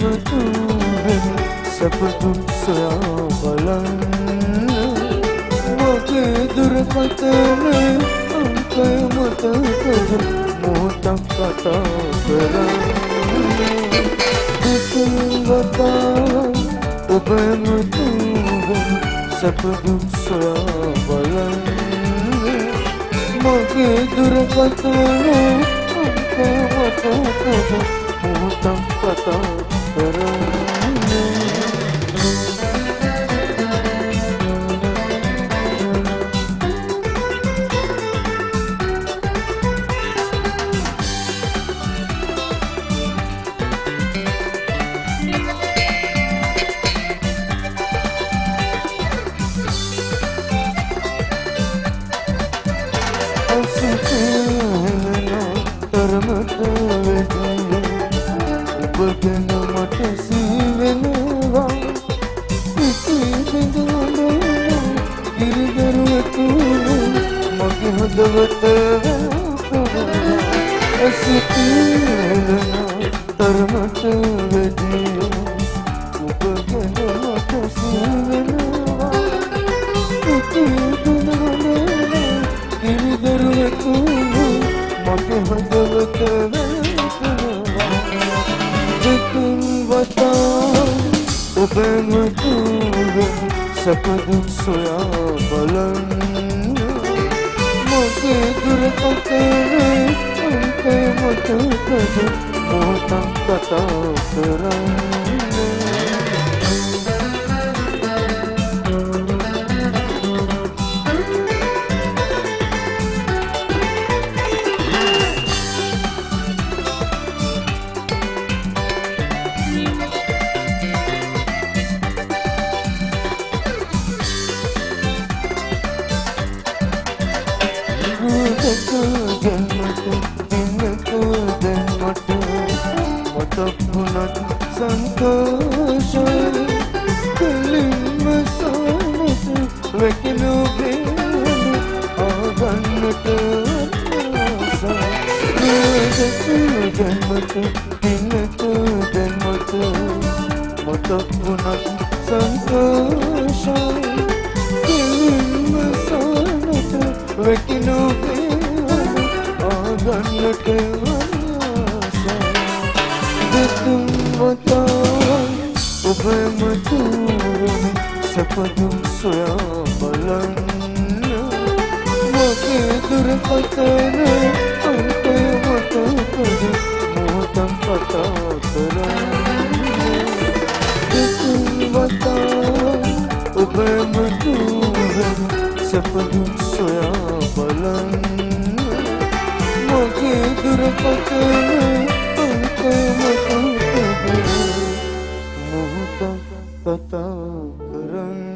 තුවෙන් සැපදුක් සොයා බලන්න මගේ දුරකථනයේ අංකය මතකද මොහොතක් කතා කරන්න දෙතුන් වතාවයි ඔබම තුවෙන් සැපදුක් සොයා බලන්න මගේ දුරකථනයේ අංකය මතකද මොහොතක් කතා කරන්න ඔබගෙන මට සීවෙනවා ඉතින් බිඳුනේ ඉරිදරුවෙකු මගේ හදවත ඇසිතිලනා තරමට වෙදිය ඔබගෙන මට සීවෙනවා ඉතින් බිඳුනේ ඉරිදරුවෙකු මගේ හදවත ඔබම තුවෙන් සැපදුක් සොයා බලන්න මගේ දුරකථනයේ අංකය මතකද මොහොතක් කතා කරන්න संतोषයි කෙලින්ම සානත වෙකිනු බේන ආගන්නට ආසයි ජන්මත දිනක ජන්මත මතක් වුණත් සංතෝෂයි කෙලින්ම සානත වෙකිනු බේන ආගන්නට ඔබම තුවෙන් සැපදුක් සොයා බලන්න මගේ දුරකථනයේ අංකය මතකද මොහොතක් කතා කරන්න දෙතුන් වතාවයි ඔබම තුවෙන් සැපදුක් සොයා බලන්න මගේ දුරකථනයේ අංකය මතකද කතා කරන්න